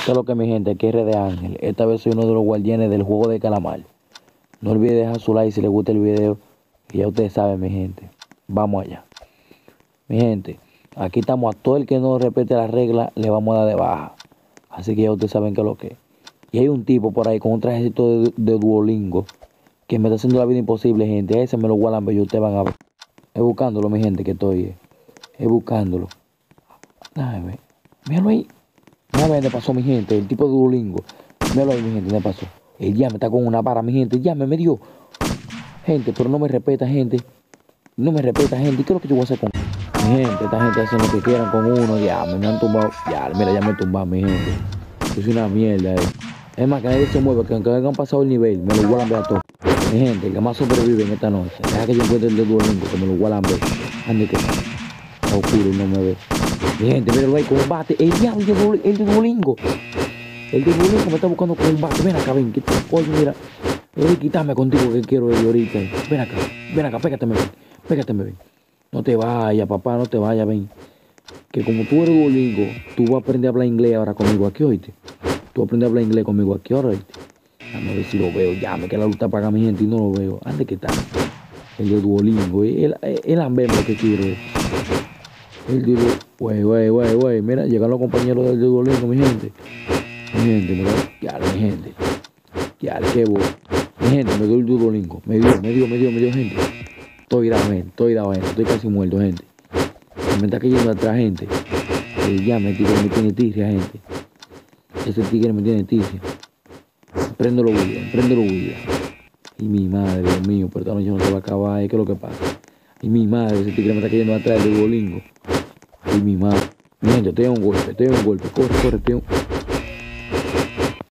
¿Qué es lo que mi gente? Aquí es de Ángel. Esta vez soy uno de los guardianes del juego de calamar. No olvide dejar su like si les gusta el video. Y ya ustedes saben, mi gente. Vamos allá. Mi gente, aquí estamos a todo el que no respete las reglas, le vamos a dar de baja. Así que ya ustedes saben qué es lo que es. Y hay un tipo por ahí con un trajecito de Duolingo que me está haciendo la vida imposible, gente. A ese me lo guardan, pero ustedes van a ver. Es buscándolo, mi gente, que estoy. Es buscándolo. Déjame ver. Míralo ahí. Déjame ver, me pasó, mi gente. El tipo de Duolingo. Míralo ahí, mi gente, me pasó. Él ya me está con una vara, mi gente. Ya me dio. Gente, pero no me respeta, gente. No me respeta, gente. ¿Y qué es lo que yo voy a hacer con mi gente? Esta gente hace lo que quieran con uno. Ya, me han tumbado. Ya, mira, ya me tumbaron, mi gente. Yo soy una mierda, Es más, que nadie se mueva, que aunque hayan pasado el nivel, me lo guardan a todos. Mi gente, el que más sobrevive en esta noche. Deja que yo encuentre el de Duolingo, que me lo guardan a ver. Ande que está oscuro y no me ve. Mi gente, míralo ahí, combate. El diablo, el de Duolingo. El de Duolingo me está buscando combate. Ven acá, ven. Oye, mira. Quítame contigo que quiero ir ahorita. Ven acá, pégate, ven. No te vayas, papá, no te vayas, ven. Que como tú eres Duolingo, tú vas a aprender a hablar inglés ahora conmigo aquí, oíste. Tú aprendes a hablar inglés conmigo aquí ahora, oíste. Vamos a ver si lo veo. Ya, me queda la luz para mi gente y no lo veo. Ande que está. El de Duolingo, el ambemo que quiere. El de güey. Mira, llegan los compañeros del de Duolingo, mi gente. Mi gente, mira. Ya, mi gente. Ya, qué bueno. Mi gente, me dio el Duolingo. Me dio, gente. Estoy dado, gente. Estoy casi muerto, gente. Me está cayendo atrás, gente. Ya me tiene tiria, gente. Ese tigre me tiene tiria. Prendo lo huida. Y mi madre, Dios mío, pero esta noche no se va a acabar. ¿Qué es lo que pasa? Y mi madre, ese tigre me está cayendo atrás del Duolingo. Y mi madre. Mi gente, estoy a un golpe. Corre,